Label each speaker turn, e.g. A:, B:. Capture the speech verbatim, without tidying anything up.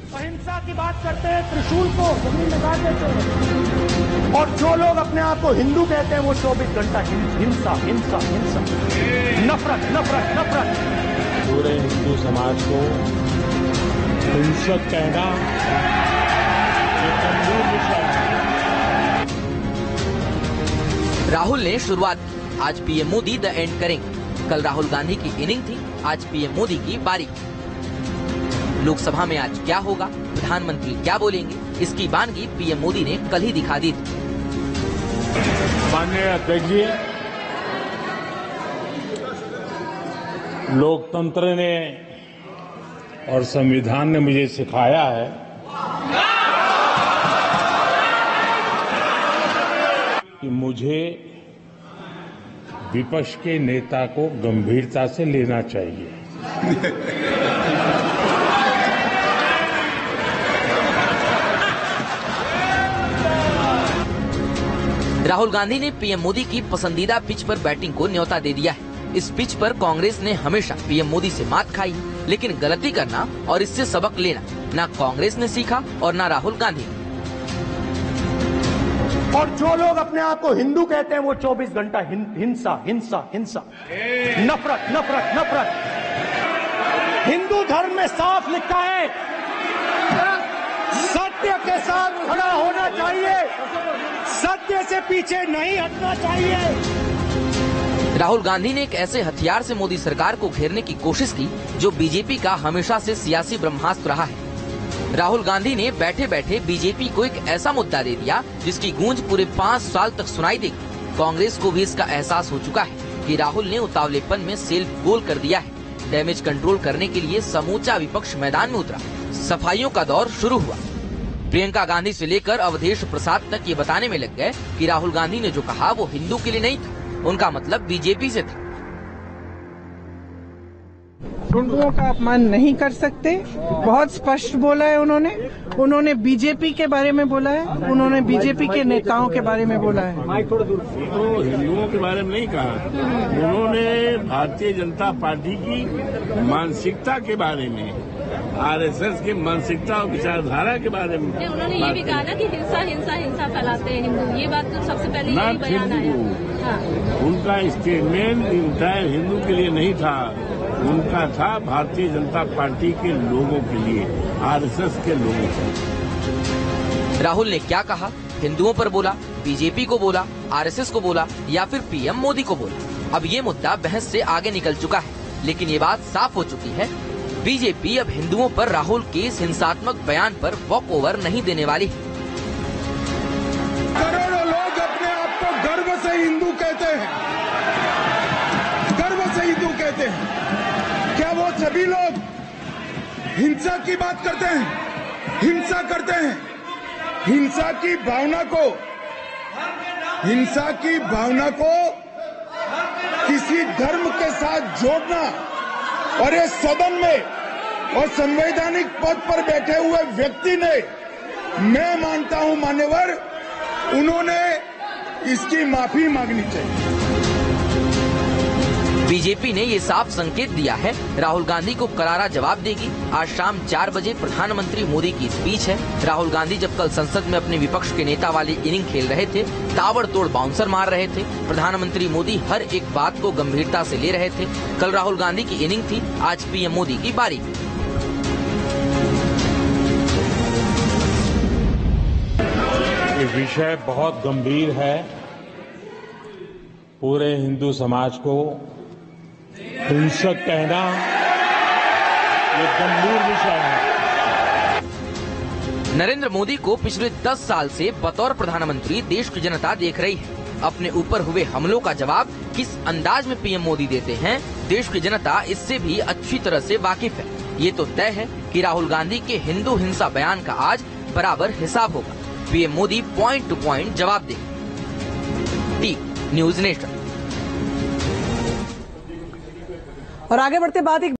A: अहिंसा की बात करते हैं, त्रिशूल को जमीन लगा देते हैं, और जो लोग अपने आप को हिंदू कहते हैं वो चौबीस घंटा हिंसा हिंसा हिंसा, नफरत नफरत नफरत।
B: पूरे हिंदू समाज को हिंसक कहना ये गंभीर विषय है।
C: राहुल ने शुरुआत की, आज पीएम मोदी द एंड करेंगे। कल राहुल गांधी की इनिंग थी, आज पीएम मोदी की बारी। लोकसभा में आज क्या होगा, प्रधानमंत्री क्या बोलेंगे, इसकी बानगी पीएम मोदी ने कल ही दिखा दी थी।
B: माननीय अध्यक्ष जी, लोकतंत्र ने और संविधान ने मुझे सिखाया है कि मुझे विपक्ष के नेता को गंभीरता से लेना चाहिए।
C: राहुल गांधी ने पीएम मोदी की पसंदीदा पिच पर बैटिंग को न्योता दे दिया है। इस पिच पर कांग्रेस ने हमेशा पीएम मोदी से मात खाई, लेकिन गलती करना और इससे सबक लेना ना कांग्रेस ने सीखा और ना राहुल गांधी ने।
A: और जो लोग अपने आप को हिंदू कहते हैं वो चौबीस घंटा हिंसा हिंसा हिंसा, नफरत नफरत नफरत। हिंदू धर्म में साफ लिखा है, सत्य के साथ खड़ा होना चाहिए, सत्य से पीछे नहीं हटना चाहिए।
C: राहुल गांधी ने एक ऐसे हथियार से मोदी सरकार को घेरने की कोशिश की जो बीजेपी का हमेशा से सियासी ब्रह्मास्त्र रहा है। राहुल गांधी ने बैठे बैठे बीजेपी को एक ऐसा मुद्दा दे दिया जिसकी गूंज पूरे पाँच साल तक सुनाई देगी। कांग्रेस को भी इसका एहसास हो चुका है कि राहुल ने उतावलेपन में सेल्फ गोल कर दिया है। डैमेज कंट्रोल करने के लिए समूचा विपक्ष मैदान में उतरा, सफाइयों का दौर शुरू हुआ। प्रियंका गांधी से लेकर अवधेश प्रसाद तक ये बताने में लग गए कि राहुल गांधी ने जो कहा वो हिंदू के लिए नहीं था, उनका मतलब बीजेपी से था।
D: हिंदुओं का अपमान नहीं कर सकते, बहुत स्पष्ट बोला है उन्होंने। उन्होंने बीजेपी के बारे में बोला है, उन्होंने बीजेपी के नेताओं के बारे में बोला है।
E: तो हिंदुओं के बारे में नहीं कहा, उन्होंने भारतीय जनता पार्टी की मानसिकता के बारे में, आरएसएस की मानसिकता और विचारधारा के बारे में
F: उन्होंने ये भी कहा ना कि हिंसा हिंसा हिंसा फैलाते हैं हिंदू। ये बात तो सबसे पहले यही बयान आया। हाँ।
E: उनका स्टेटमेंट इंटायर हिंदू के लिए नहीं था, उनका था भारतीय जनता पार्टी के लोगों के लिए, आरएसएस के लोगों के लिए।
C: राहुल ने क्या कहा? हिंदुओं पर बोला, बीजेपी को बोला, आरएसएस को बोला या फिर पीएम मोदी को बोला? अब ये मुद्दा बहस से आगे निकल चुका है, लेकिन ये बात साफ हो चुकी है, बीजेपी अब हिंदुओं पर राहुल के इस हिंसात्मक बयान पर वॉक ओवर नहीं देने वाली है।
G: करोड़ों लोग अपने आप को गर्व से हिंदू कहते हैं, गर्व से हिंदू कहते हैं। क्या वो सभी लोग हिंसा की बात करते हैं, हिंसा करते हैं? हिंसा की भावना को, हिंसा की भावना को किसी धर्म के साथ जोड़ना और ये सदन में और संवैधानिक पद पर बैठे हुए व्यक्ति ने, मैं मानता हूं मान्यवर, उन्होंने इसकी माफी मांगनी चाहिए।
C: बीजेपी ने ये साफ संकेत दिया है, राहुल गांधी को करारा जवाब देगी। आज शाम चार बजे प्रधानमंत्री मोदी की स्पीच है। राहुल गांधी जब कल संसद में अपने विपक्ष के नेता वाली इनिंग खेल रहे थे, ताबड़तोड़ बाउंसर मार रहे थे, प्रधानमंत्री मोदी हर एक बात को गंभीरता से ले रहे थे। कल राहुल गांधी की इनिंग थी, आज पीएम मोदी की बारी।
B: ये विषय बहुत गंभीर है, पूरे हिंदू समाज को हिंसक कहना ये गंभीर विषय है।
C: नरेंद्र मोदी को पिछले दस साल से बतौर प्रधानमंत्री देश की जनता देख रही है। अपने ऊपर हुए हमलों का जवाब किस अंदाज में पीएम मोदी देते हैं, देश की जनता इससे भी अच्छी तरह से वाकिफ है। ये तो तय है कि राहुल गांधी के हिंदू हिंसा बयान का आज बराबर हिसाब होगा। PM Modi point to point जवाब देंगे। T news nation.
H: और आगे बढ़ते बात एक